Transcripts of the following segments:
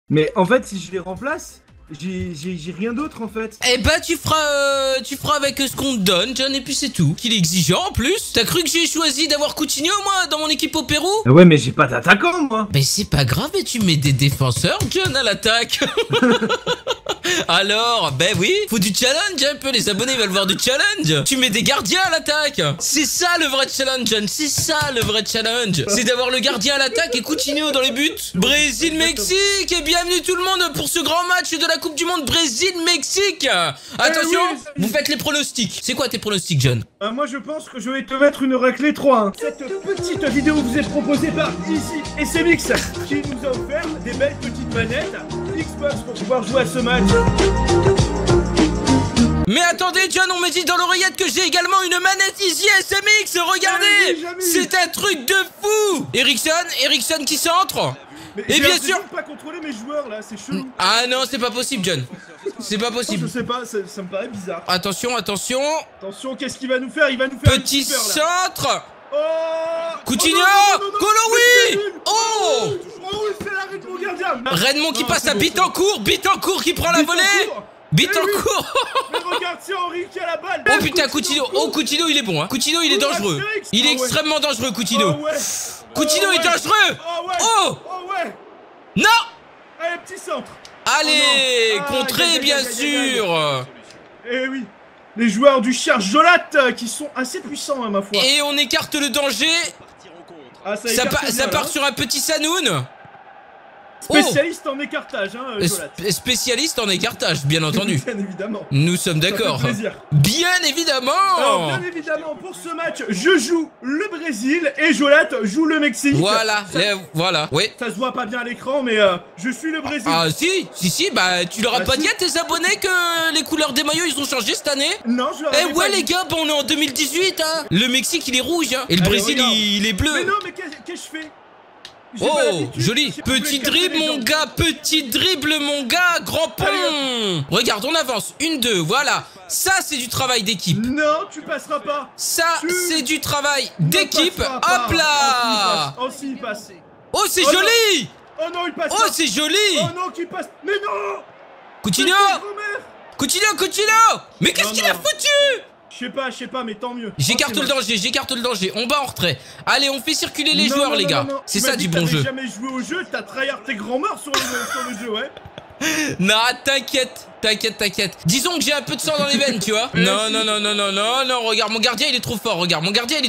Mais en fait, si je les remplace, j'ai rien d'autre en fait. Eh bah tu feras avec ce qu'on te donne, John, et puis c'est tout. Qu'il est exigeant en plus. T'as cru que j'ai choisi d'avoir Coutinho moi dans mon équipe au Pérou? Ouais, mais j'ai pas d'attaquant moi. Mais c'est pas grave, mais tu mets des défenseurs, John, à l'attaque. Alors, ben oui, faut du challenge un peu, les abonnés veulent voir du challenge. Tu mets des gardiens à l'attaque. C'est ça le vrai challenge, John, c'est ça le vrai challenge. C'est d'avoir le gardien à l'attaque et Coutinho dans les buts. Brésil-Mexique, et bienvenue tout le monde pour ce grand match de la Coupe du Monde Brésil-Mexique. Attention, vous faites les pronostics. C'est quoi tes pronostics, John? Moi je pense que je vais te mettre une raclée 3-1. Cette petite vidéo vous est proposée par Easy et SMX qui nous a offert des belles petites manettes Xbox pour pouvoir jouer à ce match. Mais attendez, John, on me dit dans l'oreillette que j'ai également une manette Easy SMX. Regardez, c'est un truc de fou. Ericsson qui centre. Mais et bien sûr pas contrôler mes joueurs là, c'est chelou. Ah non, c'est pas possible, John. C'est pas possible. Je sais pas, ça me paraît bizarre. Attention. Attention, qu'est-ce qu'il va nous faire? Il va nous faire petit centre. Oh Coutinho. Colowi. Oh c'est l'arrêt de mon gardien. Redmond qui passe à Bittencourt qui prend la volée. Bittencourt. Mais regarde, c'est Henry qui a la balle. Oh putain, Coutinho. Oh, Coutinho, il est bon, hein. Coutinho, il est dangereux. Il est extrêmement dangereux, Coutinho. Coutinho est dangereux. Oh ouais. Non. Allez, petit centre. Allez, contré, bien sûr. Eh oui. Les joueurs du cher Jolat qui sont assez puissants, à ma foi. Et on écarte le danger. Ça part sur un petit Sanoun. Spécialiste en écartage, hein, Jolat. Spécialiste en écartage, bien entendu. Bien évidemment. Nous sommes d'accord. Bien évidemment. Alors, bien évidemment, pour ce match, je joue le Brésil et Jolat joue le Mexique. Voilà, voilà. Oui. Ça se voit pas bien à l'écran, mais je suis le Brésil. Ah si, bah tu leur as pas dit à tes abonnés que les couleurs des maillots ils ont changé cette année? Non, je leur ai pas dit. Les gars, on est en 2018, hein. Le Mexique il est rouge, hein. Et le Brésil il est bleu. Mais non, mais qu'est-ce que je fais? Oh, joli. Petit dribble, mon gars. Grand pont. Regarde, on avance. 1-2, voilà. Ça, c'est du travail d'équipe. Non, tu passeras pas. Ça, c'est du travail d'équipe. Hop là. Oh, si, il passe. Oh, c'est joli. Oh non, il passe. Oh, c'est joli. Oh non, qu'il passe. Mais non. Coutinho. Mais qu'est-ce qu'il a foutu? Je sais pas, mais tant mieux. J'écarte le danger. On bat en retrait. Allez, on fait circuler les joueurs, les gars. C'est ça du bon jeu. T'as jamais joué au jeu, t'as tryhard tes grands morts sur le jeu, ouais. Non, t'inquiète. Disons que j'ai un peu de sang dans les veines, tu vois. Non, regarde, mon gardien, il est trop fort. Regarde, mon gars.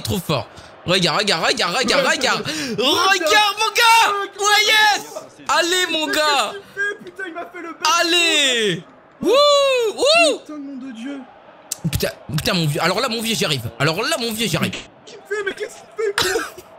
Regarde, mon gars. Ouais, yes. Allez, mon gars. Putain, il m'a fait le allez. Wouh. Putain, nom de Dieu. Putain, mon vieux. Alors là, mon vieux, j'y arrive. Qu'est-ce qu'il fait? Mais qu'est-ce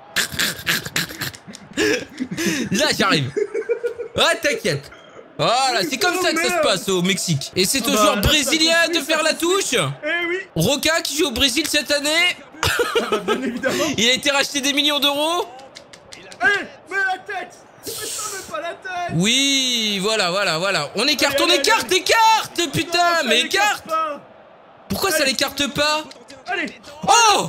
qu'il fait? Là, j'arrive. Ah, t'inquiète. Voilà, c'est comme ça que ça se passe au Mexique. Et c'est aux joueurs brésiliens de faire la touche. Eh oui. Roca qui joue au Brésil cette année. Bien évidemment. Il a été racheté des millions d'euros. Eh, mais la tête. Mais pas la tête. Oui, voilà. On écarte, putain, mais écarte. Pourquoi ça l'écarte pas? Allez. Oh.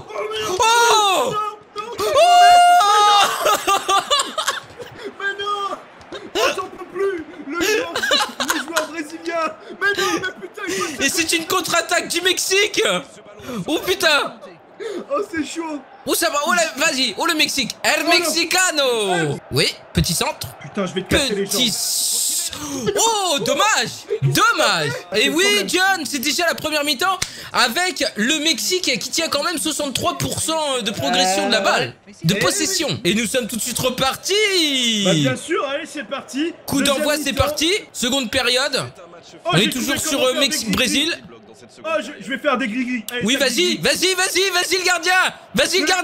Mais non. J'en peux plus. Les joueurs brésiliens. Mais non, mais putain. Et c'est une contre-attaque du Mexique. Oh putain. Oh, c'est chaud. Oh, ça va. Oh, vas-y. Oh, le Mexique. El Mexicano. Oui, petit centre. Putain, je vais te casser les jambes. Oh, dommage. Et oui, John, c'est déjà la première mi-temps avec le Mexique qui tient quand même 63% de progression de la balle, de possession. Et nous sommes tout de suite repartis. Bah bien sûr, allez, c'est parti. Coup d'envoi, c'est parti. Seconde période. On est toujours sur Mexique-Brésil. Oh, je vais faire des gris-gris. Oui, vas-y le gardien. Vas-y le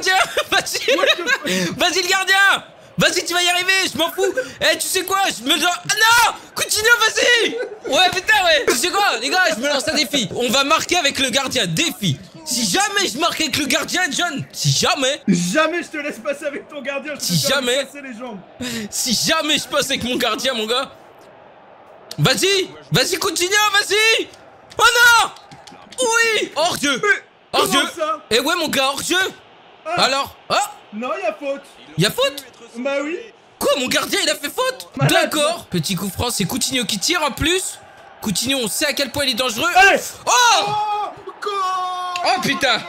gardien. Vas-y, tu vas y arriver, je m'en fous. Eh, tu sais quoi, je me lance... Ah non, Coutinho, vas-y. Ouais, putain, ouais. Tu sais quoi, les gars, je me lance un défi. On va marquer avec le gardien, défi. Si jamais je marque avec le gardien, John, Jamais je te laisse passer avec ton gardien, je te casser les jambes. Si jamais je passe avec mon gardien, mon gars. Vas-y, Coutinho, vas-y. Oh non. Oui, hors-jeu. Eh ouais, mon gars, hors-jeu. Alors, Non, y'a faute. Y'a faute? Bah oui. Quoi? Quoi, mon gardien, il a fait faute? D'accord. Petit coup franc, c'est Coutinho qui tire en plus. Coutinho, on sait à quel point il est dangereux. Allez. Oh! Oh putain!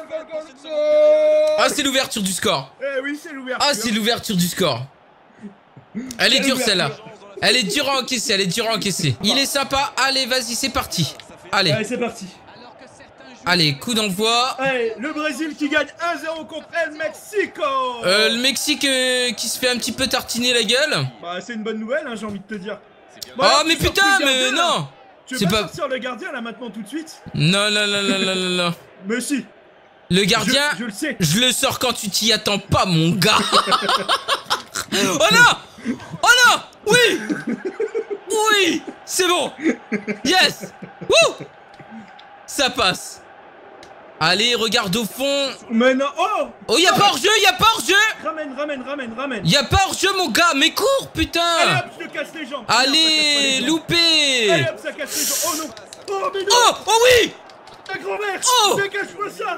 Ah, c'est l'ouverture du score. Eh oui, c'est l'ouverture. Ah, c'est l'ouverture du score. Elle est dure celle-là. Elle est dure à encaisser, elle est dure à encaisser. Il est sympa. Allez, vas-y, c'est parti. Allez. Allez, c'est parti. Allez, coup d'envoi. Allez, le Brésil qui gagne 1-0 contre El Mexico. Le Mexique qui se fait un petit peu tartiner la gueule. Bah, c'est une bonne nouvelle, hein, j'ai envie de te dire. Bon, oh, mais putain, mais non. Tu veux pas sortir le gardien là maintenant tout de suite? Non, non, non, non, non, non, non. Mais si. Le gardien, je le sais. Je le sors quand tu t'y attends pas, mon gars. Oh non! Oh non! Oui! Oui! C'est bon! Yes! Wouh! Ça passe. Allez, regarde au fond. Mais non! Oh! Oh, y'a pas hors-jeu! Y'a pas hors-jeu! Ramène. Y'a pas hors-jeu, mon gars! Mais cours, putain! Allez hop, je te casse les jambes! Allez, loupé! Allez hop, ça casse les jambes! Oh non! Oh, mais non! Oh! Oh oui! Ta grand-mère! Oh! Dégage-moi ça!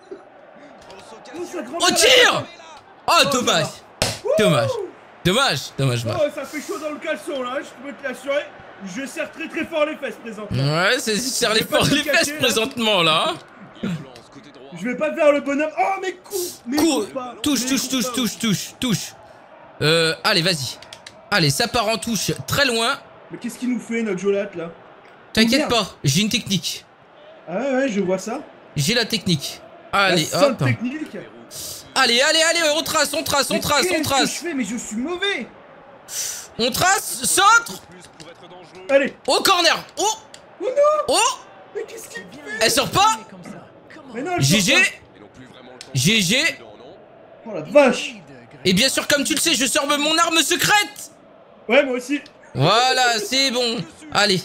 Oh, tire! Oh, dommage! Dommage! Dommage! Dommage! Oh, ça fait chaud dans le caleçon là, je peux te l'assurer. Je serre très très fort les fesses présentement. Ouais, c'est serre les fesses présentement là. Je vais pas faire le bonhomme. Oh, mais cours! Touche. Allez, vas-y. Allez, ça part en touche très loin. Mais qu'est-ce qu'il nous fait notre Jolat là? T'inquiète pas, j'ai une technique. Ah ouais, je vois ça. J'ai la technique. Allez, la hop. technique. Allez, on trace. Qu'est-ce que je fais? Mais je suis mauvais. On trace, centre. Allez. Au corner. Oh. Oh non. Oh. Mais qu'est-ce qu'il fait? Elle sort pas. Mais non, GG. GG. Oh la vache. Et bien sûr, comme tu le sais, je sors mon arme secrète. Ouais, moi aussi. Voilà, c'est bon. Allez.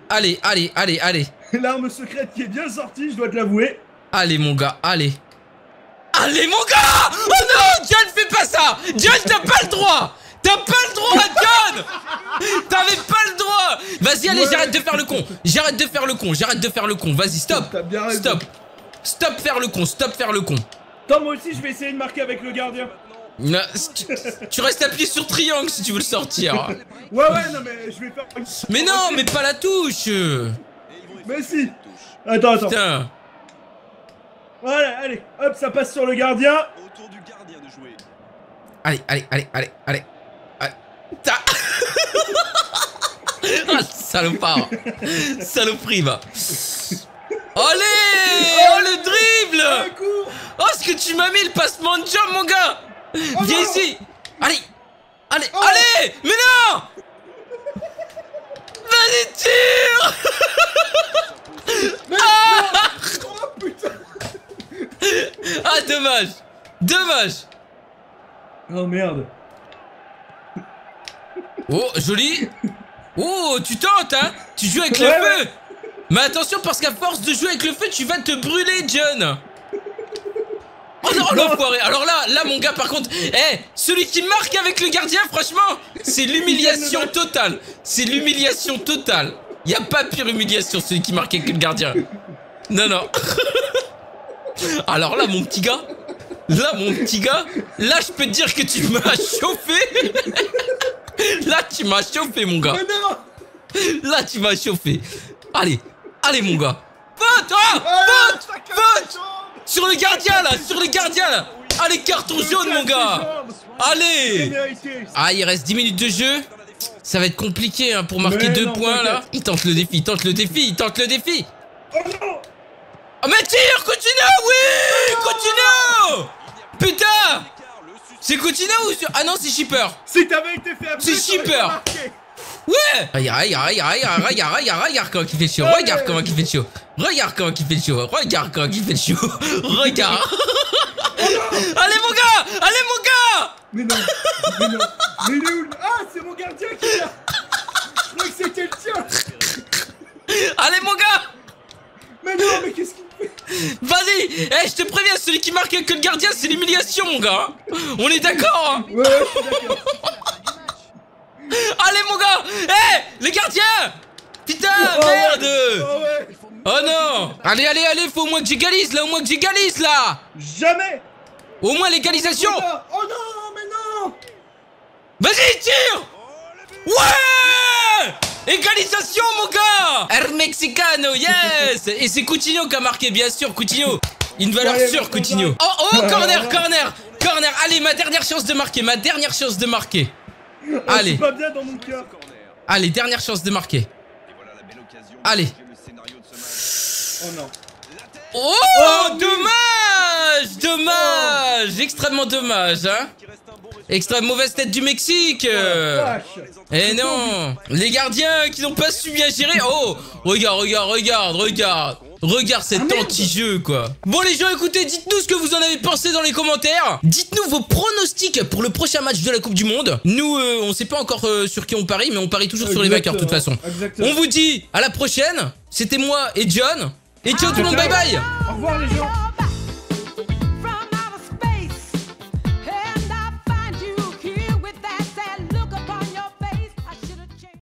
L'arme secrète qui est bien sortie, je dois te l'avouer. Allez, mon gars, allez. Allez, mon gars. Oh non, John, fais pas ça. John, t'as pas le droit. T'as pas le droit, John. T'avais pas le droit. Vas-y, allez, j'arrête de faire le con. Vas-y, stop. T'as bien raison. Stop faire le con. Attends, moi aussi, je vais essayer de marquer avec le gardien. Non, tu restes appuyé sur triangle si tu veux le sortir. Ouais, non, mais je vais faire... Mais non, mais pas la touche. Mais si. Attends. Putain. Voilà, allez, hop, ça passe sur le gardien. Autour du gardien de jouer. Allez. Ah, salopard. Saloperie, va. Allez. Oh, le dribble. Oh, ce que tu m'as mis, le passement de jambe, mon gars. Viens ici. Allez. Mais non. Vas-y, tire. Oh, putain. Ah, dommage. Oh, merde. Oh, joli. Oh, tu tentes, hein. Tu joues avec le feu. Mais attention, parce qu'à force de jouer avec le feu, tu vas te brûler, John. Oh non, l'enfoiré. Alors là, mon gars, par contre, celui qui marque avec le gardien, franchement, c'est l'humiliation totale. Y a pas pire humiliation, celui qui marque avec le gardien. Non. Alors là, mon petit gars, là, je peux te dire que tu m'as chauffé. Là, tu m'as chauffé, mon gars. Là, tu m'as chauffé. Allez, mon gars. Faute. Sur le gardien, là. Allez, carton jaune, mon gars. Allez. Ah, il reste 10 minutes de jeu. Ça va être compliqué, hein, pour marquer 2 points, là. Il tente le défi. Oh non. Oh, mais tire, Coutinho, oui, Coutinho. Putain. C'est Coutinho ou... Ah non, c'est Shipper. Si t'avais été fait appeler, c'est Shipper. Ouais. Regarde comment il fait chaud. Regarde comment il fait chaud. Regarde. Allez, mon gars. Mais non. Mais il est où? Ah, c'est mon gardien qui est là. Je crois que c'était le tien. Allez, mon gars. Mais non, mais qu'est-ce qu'il fait? Vas-y. Je te préviens, celui qui marque avec le gardien, c'est l'humiliation, mon gars. On est d'accord, hein? Ouais, je suis d'accord. Allez, mon gars. Le gardien. Putain, merde. Oh non. Allez, faut au moins que j'égalise là. Jamais. Au moins l'égalisation. Oh non, mais non. Vas-y, tire. Ouais. Égalisation, mon gars. El Mexicano, yes. Et c'est Coutinho qui a marqué, bien sûr, Coutinho. Une valeur sûre, Coutinho. Oh, corner. Allez, ma dernière chance de marquer, Allez. C'est pas bien dans mon cœur. Allez, dernière chance de marquer. Allez. Oh non. Oh, dommage. Extrêmement dommage, hein. Extrême mauvaise tête du Mexique. Eh non. Les gardiens qui n'ont pas su bien gérer. Oh, regarde. Regarde cet anti-jeu, quoi. Bon, les gens, écoutez, dites-nous ce que vous en avez pensé dans les commentaires. Dites-nous vos pronostics pour le prochain match de la Coupe du Monde. Nous, on sait pas encore sur qui on parie, mais on parie toujours sur les vainqueurs, de toute façon. Exactement. On vous dit à la prochaine. C'était moi et John. Et ciao tout le monde, bye bye. Au revoir, les gens.